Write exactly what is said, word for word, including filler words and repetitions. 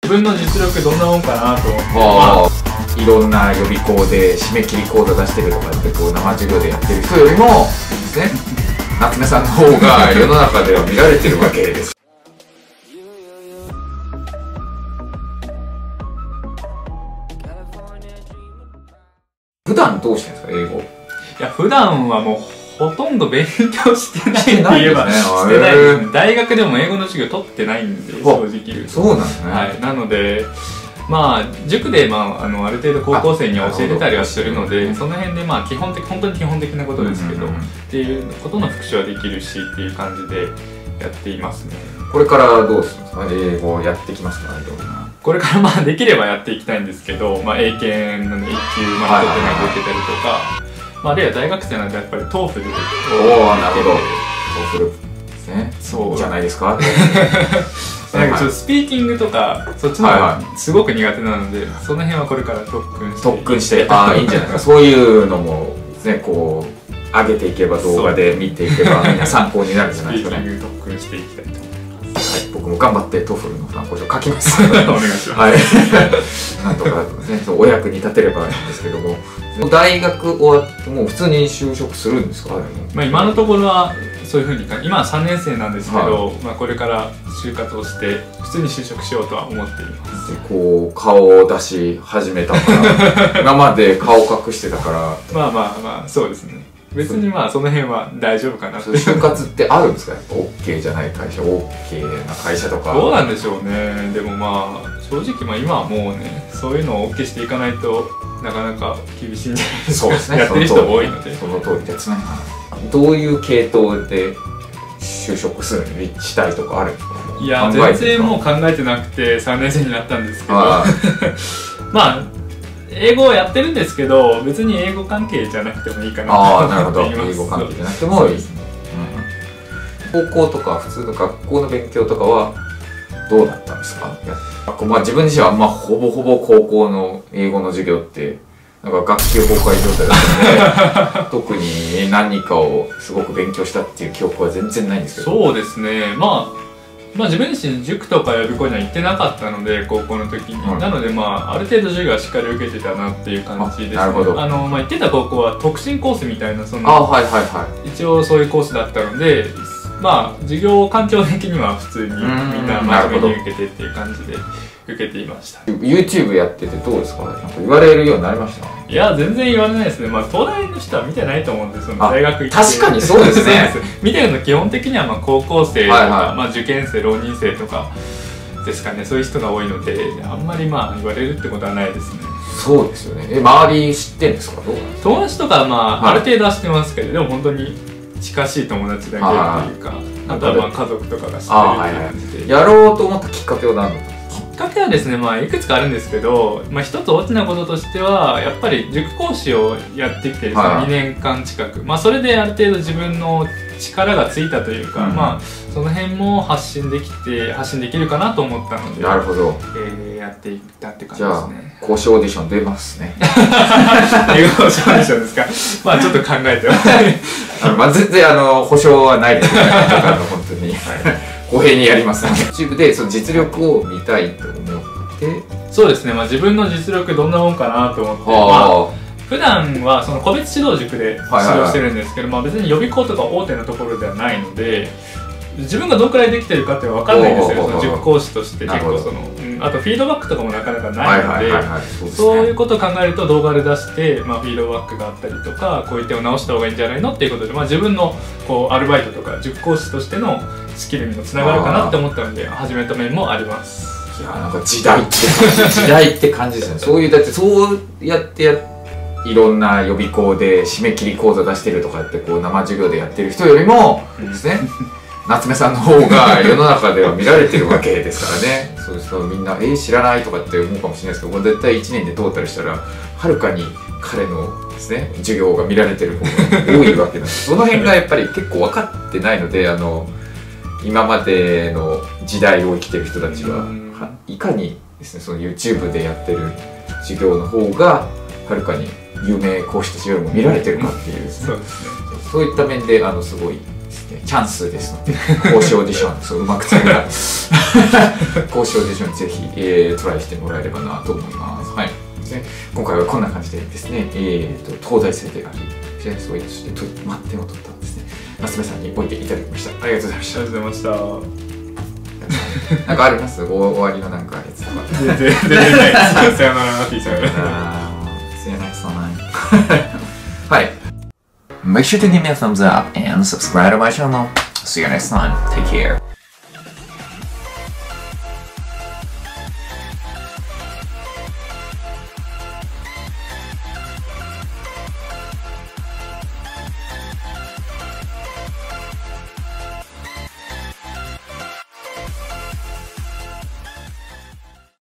自分の実力どんなもんかなと思って、 ああ、いろんな予備校で締め切り講座出してるとかってこう生授業でやってる人よりもですね、夏目さんの方が世の中では見られてるわけです。普段どうしてるんですか、英語？ いや、普段はもうほとんど勉強してないって言えばしてないですね。大学でも英語の授業取ってないんで、正直言うと。 そうなんですね。 はい、なのでまあ塾で、まあ、あのある程度高校生には教えてたりはするので、その辺でまあ基本的本当に基本的なことですけど、っていうことの復習はできるしっていう感じでやっていますね。 これからどうするんですか、英語やってきますか、いろんな。 これからまあできればやっていきたいんですけど、まあ、英検のいっ級まで取ってないといけたりとか、まあ、あるいは大学生なんでやっぱりトーフル。 おお、なるほど。トーフルですね。そうじゃないですか。 なんかちょっとスピーキングとかそっちの方がすごく苦手なので、その辺はこれから特訓して特訓してああいいんじゃないですか。そういうのもね、こう上げていけば、動画で見ていけばみんな参考になるんじゃないですかね。 スピーキング特訓していきたいと思います。 はい、僕も頑張ってトフルの参考書書きます。 お願いします。 はい。なんとかね、そうお役に立てればいいんですけども、大学終わってもう普通に就職するんですか？ まあ今のところはそういうふうに、今はさんねん生なんですけど、はい、まあこれから就活をして普通に就職しようとは思っています。 でこう顔を出し始めたから今まで顔隠してたからまあまあまあそうですね。別にまあその辺は大丈夫かなって。 就活ってあるんですか？やっぱ OK じゃない会社、 OK な会社とか。 どうなんでしょうね。でもまあ正直まあ今はもうね、そういうのを OK していかないとなかなか厳しいんじゃないですか。そうですね。やってる人多いので。 その通りですね。どういう系統で就職するにしたいとかあるんですか？ いや全然もう考えてなくてさんねん生になったんですけどまあ英語をやってるんですけど、別に英語関係じゃなくてもいいかなと思っています。 英語関係じゃなくてもいいですね。高校とか普通の学校の勉強とかはどうだったんですか？まあ自分自身はまあほぼほぼ高校の英語の授業ってなんか学級崩壊状態だったので特に何かをすごく勉強したっていう記憶は全然ないんですけど。 そうですね、まあまあ自分自身塾とか予備校には行ってなかったので、高校の時に、うん、なのでまあある程度授業はしっかり受けてたなっていう感じですね。 なるほど。 あの、まあ、行ってた高校は特進コースみたいな、そのあ、はいはいはい、 一応そういうコースだったので、まあ授業環境的には普通にみんな真面目に受けてっていう感じで受けていました。 YouTube やっててどうですか？なんか言われるようになりました？ いや全然言われないですね。まあ東大の人は見てないと思うんですよ、大学行って。 確かにそうですね見てるの基本的にはまあ高校生とか、はいはい、まあ受験生、浪人生とかですかね、そういう人が多いので、あんまりまあ言われるってことはないですね。そうですよね。 え、周り知ってんですか？どうなんですか？ 友達とかはまあ、はい、ある程度は知ってますけど、でも本当に近しい友達だけっていうか、あとはまあ家族とかが知ってるっていう感じで、はいはい、 やろうと思ったきっかけは何だったんですか？ きっかけはですね、まあ、いくつかあるんですけど、まあ、一つ大きなこととしてはやっぱり塾講師をやってきてですね、はい、にねんかん近く、まあ、それである程度自分の力がついたというか、うん、まあその辺も発信できて発信できるかなと思ったので、 なるほど、 えー、やっていったって感じですね。 じゃあ講師オーディション出ますね。 英語講師オーディションですか？まあちょっと考えてあの、まあ、全然あの保証はないですけど、あの本当に。はい公平にやります。YouTube でその実力を見たいと思って。 そうですね、まあ、自分の実力どんなもんかなと思って、まあ、普段はその個別指導塾で指導してるんですけど、まあ別に予備校とか大手のところではないので、自分がどのくらいできてるかって分かんないんですよ、その塾講師として結構その、うん、あとフィードバックとかもなかなかないので、そういうことを考えると動画で出して、まあ、フィードバックがあったりとか、こういう点を直した方がいいんじゃないのっていうことで、まあ、自分のこうアルバイトとか塾講師としてのスキルにもつながるかなって思ったので始めた面もあります。 いやなんか時代って感じ時代って感じですね。そういうだってそうやってやいろんな予備校で締め切り講座出してるとかってこう生授業でやってる人よりもですね、夏目さんの方が世の中では見られてるわけですからね。そうするとみんな「えー、知らない」とかって思うかもしれないですけど、これ絶対いちねんでトータルしたらはるかに彼のですね授業が見られてる方が多いわけなんです。その辺がやっぱり結構分かってないので、あの今までの時代を生きてる人たちはいかにですねその YouTube でやってる授業の方がはるかに有名講師たちよりも見られてるかっていうですね、そうですね、そういった面であのすごいですでチャンスですので講師オーディションそううまく使えた講師オーディションぜひ、えー、トライしてもらえればなと思います。はい。今回はこんな感じでですね、えー、と東大生でありそういうして満点を取ったんですね夏目さんに置いていただきました。ありがとうございました。 ありがとうございました。 なんかあります？終わりのなんかやつとか。 全然全然ないです。さよなら、ピーさよなら。 See you next time. はい。Make sure to give me a thumbs up and subscribe to my channel. See you next time. Take care.